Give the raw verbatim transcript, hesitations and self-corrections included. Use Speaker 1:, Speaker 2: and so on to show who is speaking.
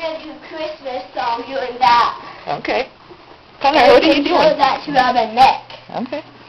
Speaker 1: going to do a Christmas song doing that.
Speaker 2: Okay. Connor, what are you doing?
Speaker 1: Show that to Robin Nick.
Speaker 2: Okay.